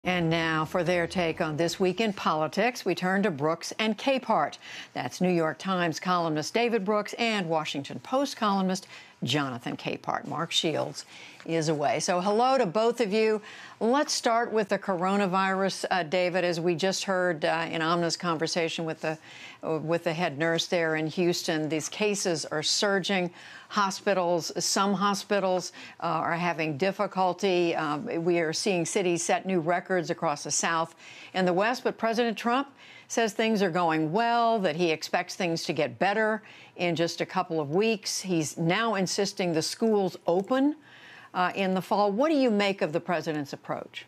And now for their take on this week in politics, we turn to Brooks and Capehart. That's New York Times columnist David Brooks and Washington Post columnist Jonathan Capehart. Mark Shields is away. So hello to both of you. Let's start with the coronavirus, David, as we just heard in Amna's conversation with the head nurse there in Houston. These cases are surging. Some hospitals are having difficulty. We are seeing cities set new records across the South and the West. But President Trump says things are going well, that he expects things to get better in just a couple of weeks. He's now insisting the schools open in the fall. What do you make of the president's approach?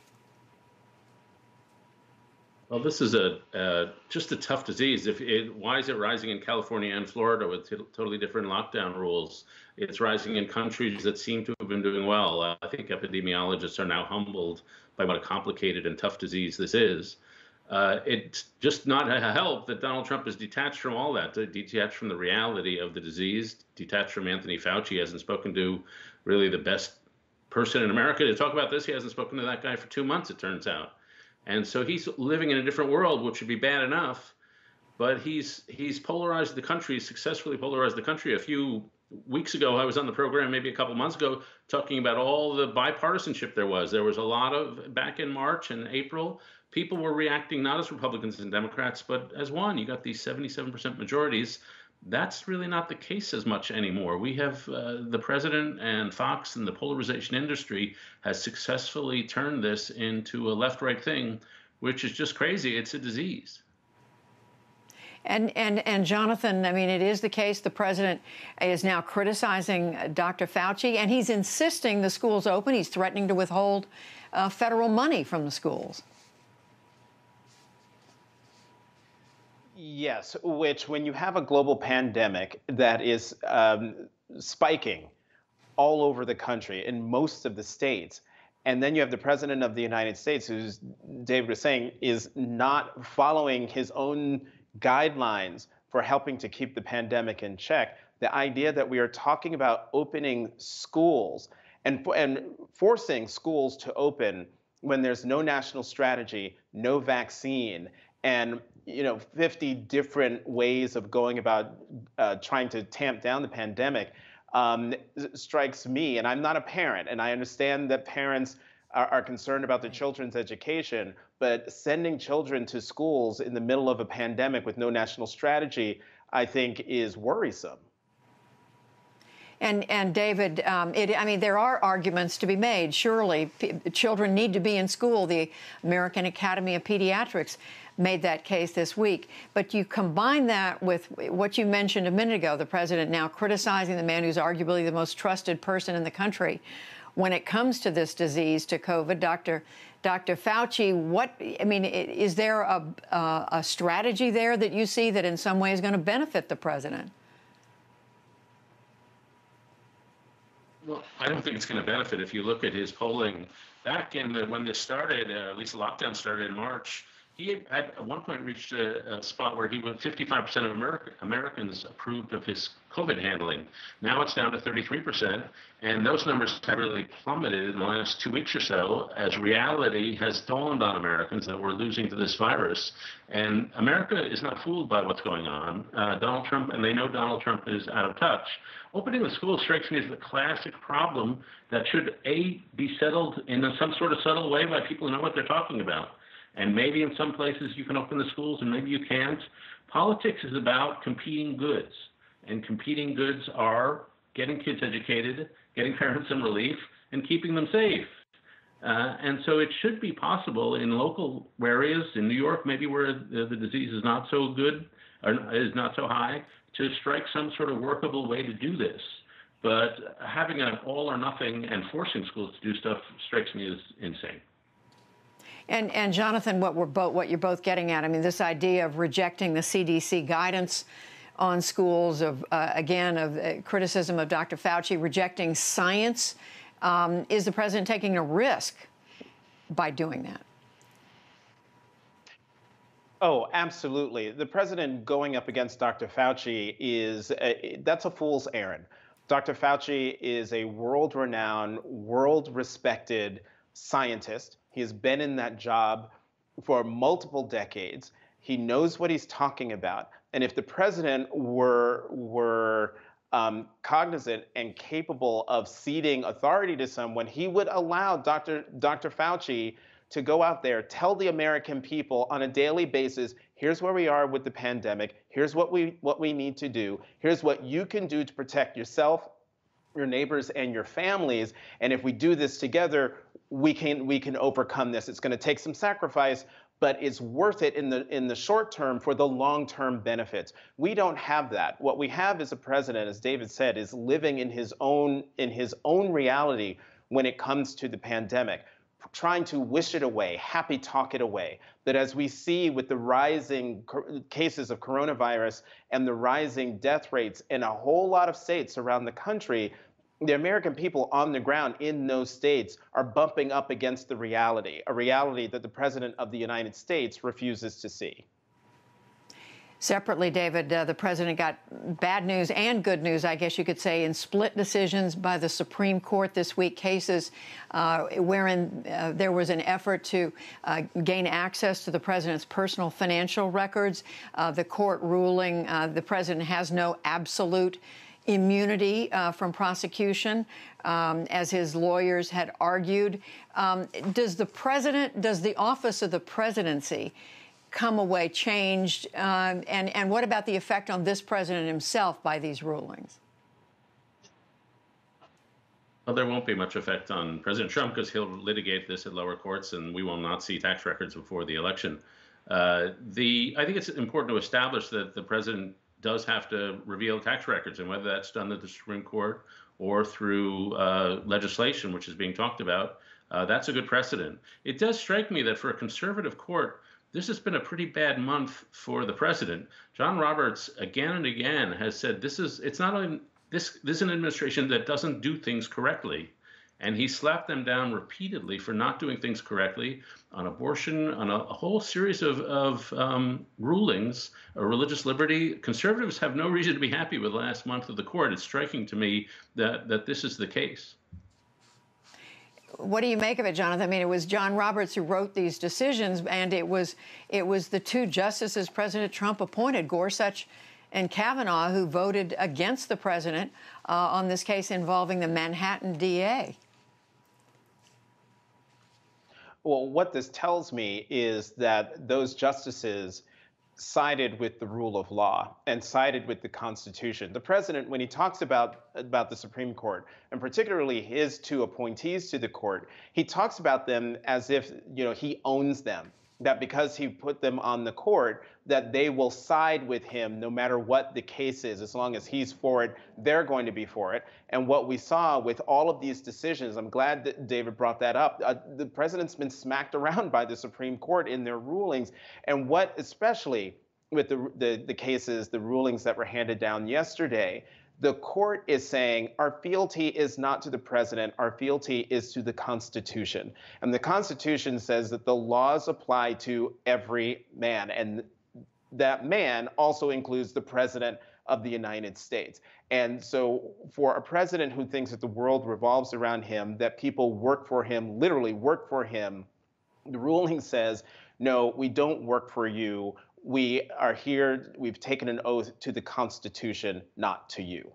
Well, this is just a tough disease. Why is it rising in California and Florida with totally different lockdown rules? It's rising in countries that seem to have been doing well. I think epidemiologists are now humbled by what a complicated and tough disease this is. It's just not a help that Donald Trump is detached from all that, detached from the reality of the disease, detached from Anthony Fauci. He hasn't spoken to really the best person in America to talk about this. He hasn't spoken to that guy for 2 months, it turns out. And so he's living in a different world, which would be bad enough, but he's polarized the country, successfully polarized the country. A few weeks ago, I was on the program, maybe a couple months ago, talking about all the bipartisanship there was. There was a lot of, back in March and April, people were reacting not as Republicans and Democrats, but as one. You got these 77% majorities. That's really not the case as much anymore. We have the president and Fox and the polarization industry has successfully turned this into a left-right thing, which is just crazy. It's a disease. And Jonathan, I mean, it is the case the president is now criticizing Dr. Fauci, and he's insisting the schools open. He's threatening to withhold federal money from the schools. Yes, which when you have a global pandemic that is spiking all over the country in most of the states, and then you have the president of the United States, who's, David was saying, is not following his own guidelines for helping to keep the pandemic in check, the idea that we are talking about opening schools and forcing schools to open when there's no national strategy, no vaccine, and 50 different ways of going about trying to tamp down the pandemic strikes me. And I'm not a parent, and I understand that parents are concerned about their children's education, but sending children to schools in the middle of a pandemic with no national strategy, I think, is worrisome. And David, I mean, there are arguments to be made. Surely, children need to be in school. The American Academy of Pediatrics made that case this week. But you combine that with what you mentioned a minute ago, the president now criticizing the man who's arguably the most trusted person in the country when it comes to this disease, to COVID, Dr. Fauci. Is there a strategy there that you see that in some way is going to benefit the president? Well, I don't think it's going to benefit. If you look at his polling back when this started, at least the lockdown started in March, he had at one point reached a spot where 55% of Americans approved of his COVID handling. Now it's down to 33%, and those numbers have really plummeted in the last 2 weeks or so as reality has dawned on Americans that we're losing to this virus. And America is not fooled by what's going on. Donald Trump, and they know Donald Trump is out of touch. Opening the schools strikes me as the classic problem that should, be settled in some sort of subtle way by people who know what they're talking about. And maybe in some places you can open the schools and maybe you can't. Politics is about competing goods. And competing goods are getting kids educated, getting parents some relief, and keeping them safe. And so it should be possible in local areas, in New York, maybe where the disease is not so good, or is not so high, to strike some sort of workable way to do this. But having an all or nothing and forcing schools to do stuff strikes me as insane. And Jonathan, what you're both getting at, I mean, this idea of rejecting the CDC guidance on schools, of criticism of Dr. Fauci, rejecting science, is the president taking a risk by doing that? Oh, absolutely. The president going up against Dr. Fauci that's a fool's errand. Dr. Fauci is a world-renowned, world-respected scientist. He has been in that job for multiple decades. He knows what he's talking about. And if the president were cognizant and capable of ceding authority to someone, he would allow Dr. Fauci to go out there, tell the American people on a daily basis, here's where we are with the pandemic, here's what we need to do, here's what you can do to protect yourself, your neighbors, and your families. And if we do this together, we can overcome this. It's going to take some sacrifice, but it's worth it in the short term for the long-term benefits. We don't have that. What we have is a president, as David said, is living in his own reality when it comes to the pandemic, trying to wish it away, happy talk it away. But as we see with the rising cases of coronavirus and the rising death rates in a whole lot of states around the country, the American people on the ground in those states are bumping up against the reality, a reality that the President of the United States refuses to see. Separately, David, the president got bad news and good news, I guess you could say, in split decisions by the Supreme Court this week, cases wherein there was an effort to gain access to the president's personal financial records. The court ruling the president has no absolute immunity from prosecution, as his lawyers had argued. Does the office of the presidency come away changed? And what about the effect on this president himself by these rulings? Well, there won't be much effect on President Trump because he'll litigate this at lower courts, and we will not see tax records before the election. I think it's important to establish that the president does have to reveal tax records, and whether that's done at the Supreme Court or through legislation, which is being talked about, that's a good precedent. It does strike me that for a conservative court, this has been a pretty bad month for the president. John Roberts, again and again, has said this is an administration that doesn't do things correctly. And he slapped them down repeatedly for not doing things correctly on abortion, on a whole series of rulings, religious liberty. Conservatives have no reason to be happy with the last month of the court. It's striking to me that this is the case. What do you make of it, Jonathan? I mean, it was John Roberts who wrote these decisions, and it was the two justices President Trump appointed, Gorsuch and Kavanaugh, who voted against the president on this case involving the Manhattan DA. Well, what this tells me is that those justices sided with the rule of law and sided with the Constitution. The president, when he talks about the Supreme Court, and particularly his two appointees to the court, he talks about them as if, he owns them, that because he put them on the court, that they will side with him no matter what the case is. As long as he's for it, they're going to be for it. And what we saw with all of these decisions, I'm glad that David brought that up, the president's been smacked around by the Supreme Court in their rulings. And what, especially with the cases, the rulings that were handed down yesterday, the court is saying our fealty is not to the president, our fealty is to the Constitution. And the Constitution says that the laws apply to every man, and that man also includes the president of the United States. And so for a president who thinks that the world revolves around him, that people work for him, literally work for him, the ruling says, no, we don't work for you. We are here, we've taken an oath to the Constitution, not to you.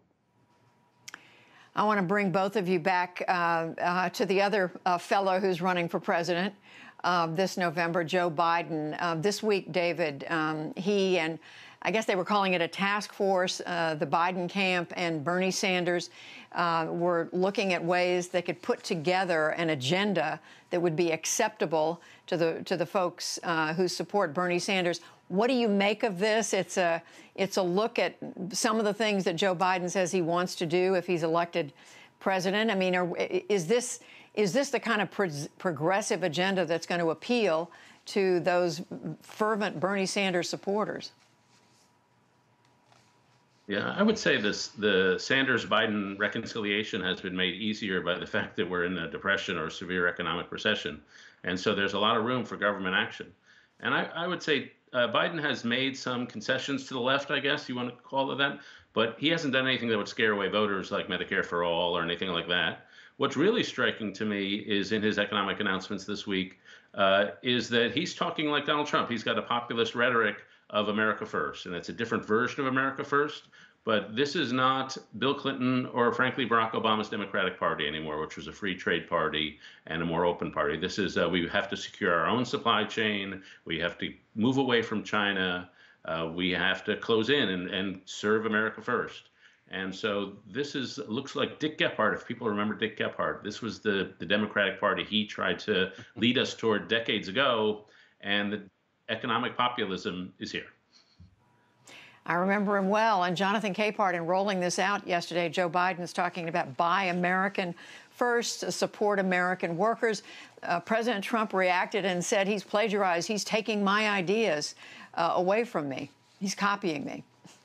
I want to bring both of you back to the other fellow who's running for president this November, Joe Biden. This week, David, he and I guess they were calling it a task force, the Biden camp and Bernie Sanders were looking at ways they could put together an agenda that would be acceptable to the folks who support Bernie Sanders. What do you make of this? It's a look at some of the things that Joe Biden says he wants to do if he's elected president. I mean, is this the kind of progressive agenda that's going to appeal to those fervent Bernie Sanders supporters? Yeah, I would say the Sanders-Biden reconciliation has been made easier by the fact that we're in a depression or severe economic recession. And so there's a lot of room for government action. And I would say Biden has made some concessions to the left, I guess you want to call it that, but he hasn't done anything that would scare away voters like Medicare for all or anything like that. What's really striking to me is in his economic announcements this week is that he's talking like Donald Trump. He's got a populist rhetoric of America First, and it's a different version of America First. But this is not Bill Clinton or, frankly, Barack Obama's Democratic Party anymore, which was a free trade party and a more open party. This is we have to secure our own supply chain. We have to move away from China. We have to close in and serve America first. And so this looks like Dick Gephardt. If people remember Dick Gephardt, this was the Democratic Party he tried to lead us toward decades ago, and the economic populism is here. I remember him well. And Jonathan Capehart, in rolling this out yesterday, Joe Biden's talking about buy American first, support American workers. President Trump reacted and said he's plagiarized. He's taking my ideas away from me. He's copying me.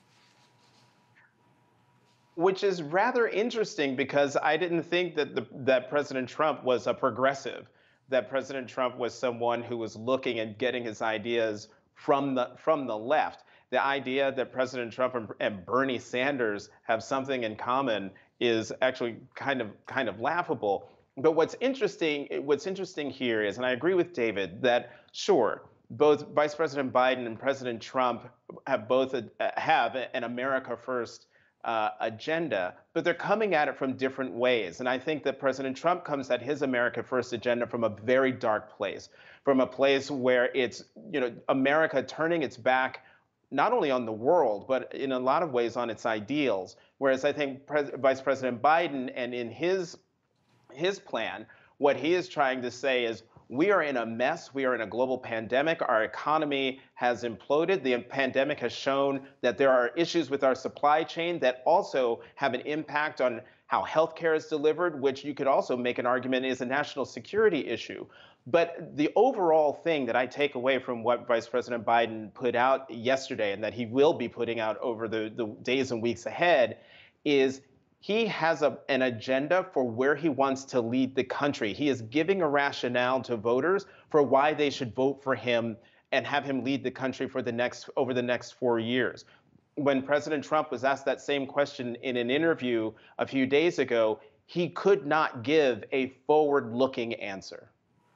Which is rather interesting, because I didn't think that President Trump was a progressive, that President Trump was someone who was looking and getting his ideas from the left. The idea that President Trump and Bernie Sanders have something in common is actually kind of laughable. But what's interesting here is, and I agree with David, that sure, both Vice President Biden and President Trump have both have an America First agenda, but they're coming at it from different ways. And I think that President Trump comes at his America First agenda from a very dark place, from a place where it's, America turning its back not only on the world, but in a lot of ways on its ideals. Whereas I think Vice President Biden, and in his plan, what he is trying to say is, we are in a mess. We are in a global pandemic. Our economy has imploded. The pandemic has shown that there are issues with our supply chain that also have an impact on how healthcare is delivered, which you could also make an argument is a national security issue. But the overall thing that I take away from what Vice President Biden put out yesterday, and that he will be putting out over the days and weeks ahead, is he has an agenda for where he wants to lead the country. He is giving a rationale to voters for why they should vote for him and have him lead the country for over the next 4 years. When President Trump was asked that same question in an interview a few days ago, he could not give a forward-looking answer.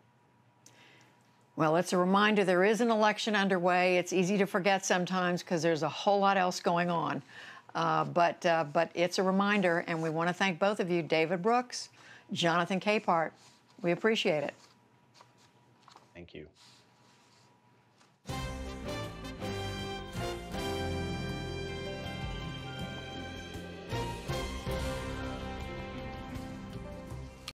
Well, it's a reminder there is an election underway. It's easy to forget sometimes because there's a whole lot else going on. But it's a reminder, and we want to thank both of you, David Brooks, Jonathan Capehart. We appreciate it. Thank you.